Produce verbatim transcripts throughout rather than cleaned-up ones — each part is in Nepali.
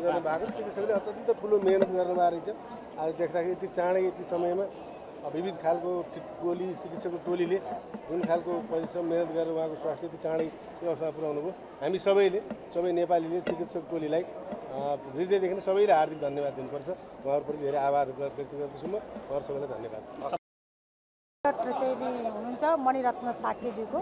गर्नुभएको चिकित्सकले अत्यन्त ठुलो मेहनत गर्नुभएको रहेछ। आज देख्दाखेरि यति चाँडै यति समयमा विविध खालको टोली चिकित्सकको टोलीले जुन खालको परिश्रम मेहनत गरेर उहाँको स्वास्थ्य यति चाँडै यो अवस्थामा पुर्याउनु भयो। हामी सबैले सबै नेपालीले चिकित्सक टोलीलाई हृदयदेखि नै सबैले हार्दिक धन्यवाद दिनुपर्छ। उहाँहरूप्रति धेरै आभार व्यक्त गर्दछु म। उहाँहरू सबैलाई धन्यवाद। डाक्टर चाहिँ नि हुनुहुन्छ मणिरत्न साकेज्यूको,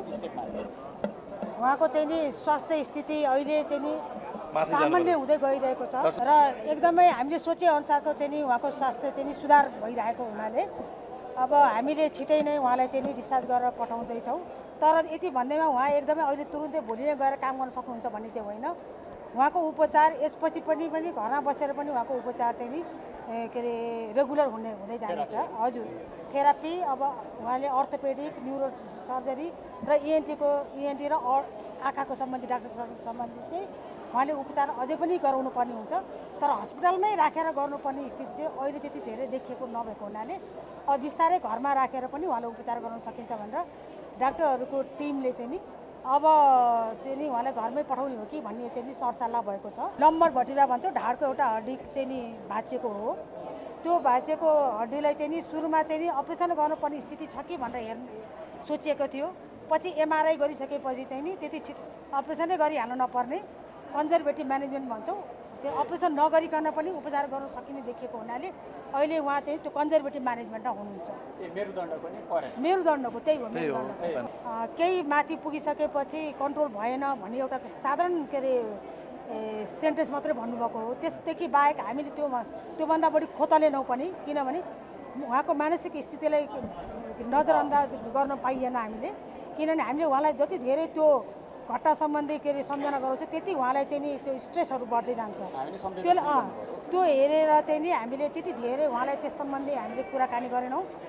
उहाँको चाहिँ नि स्वास्थ्य स्थिति अहिले चाहिँ नि सामान्य हुँदै गइरहेको छ र एकदमै हामीले सोचे अनुसारको चाहिँ नि उहाँको स्वास्थ्य चाहिँ नि सुधार भइरहेको हुनाले अब हामीले छिटै नै उहाँलाई चाहिँ नि डिस्चार्ज गरेर पठाउँदैछौँ। तर यति भन्दैमा उहाँ एकदमै अहिले तुरुन्तै भोलि नै गएर काम गर्न सक्नुहुन्छ भन्ने चाहिँ होइन। उहाँको उपचार यसपछि पनि पनि घरमा बसेर पनि उहाँको उपचार चाहिँ नि के अरे रेगुलर हुने हुँदै जानेछ। हजुर, थेरापी अब उहाँले अर्थोपेडिक, न्युरो सर्जरी र इएनटीको इएनटी र आँखाको सम्बन्धी डाक्टर सम्बन्धी चाहिँ उहाँले उपचार अझै पनि गराउनु पर्ने हुन्छ। तर हस्पिटलमै राखेर गर्नुपर्ने स्थिति चाहिँ अहिले त्यति धेरै देखिएको नभएको हुनाले अब बिस्तारै घरमा राखेर पनि उहाँले उपचार गराउन सकिन्छ भनेर डाक्टरहरूको टिमले चाहिँ नि अब चाहिँ नि उहाँलाई घरमै पठाउने हो कि भन्ने चाहिँ नि सरसल्लाह भएको छ। लम्बर भटिरा भन्छ, ढाडको एउटा हड्डी चाहिँ नि भाँचिएको हो। त्यो भाँचिएको हड्डीलाई चाहिँ नि सुरुमा चाहिँ नि अपरेसन गर्नुपर्ने स्थिति छ कि भनेर हेर्नु सोचिएको थियो। पछि एमआरआई गरिसकेपछि चाहिँ नि त्यति छिटो अपरेसनै गरिहाल्नु नपर्ने कन्जर्भेटिभ म्यानेजमेन्ट भन्छौँ, त्यो अपरेसन नगरिकन पनि उपचार गर्न सकिने देखिएको हुनाले अहिले उहाँ चाहिँ त्यो कन्जर्भेटिभ म्यानेजमेन्टमा हुनुहुन्छ। मेरुदण्डको नि परे मेरुदण्डको त्यही हो मेरुदण्ड केही माथि पुगिसकेपछि कन्ट्रोल भएन भन्ने एउटा साधारण के अरे सेन्टेन्स मात्रै भन्नुभएको हो। त्यसदेखि बाहेक हामीले त्यो त्योभन्दा बढी खोतलेनौँ पनि, किनभने उहाँको मानसिक स्थितिलाई नजरअन्दाज गर्न पाइएन हामीले। किनभने हामीले उहाँलाई जति धेरै त्यो घट्टा सम्बन्धी के अरे सम्झना गराउँछ त्यति उहाँलाई चाहिँ नि त्यो स्ट्रेसहरू बढ्दै जान्छ। त्यसले अँ त्यो हेरेर चाहिँ नि हामीले त्यति धेरै उहाँलाई त्यस सम्बन्धी हामीले कुराकानी गरेनौँ।